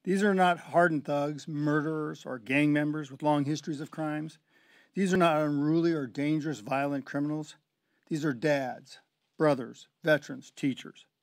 These are not hardened thugs, murderers, or gang members with long histories of crimes. These are not unruly or dangerous violent criminals. These are dads, brothers, veterans, teachers.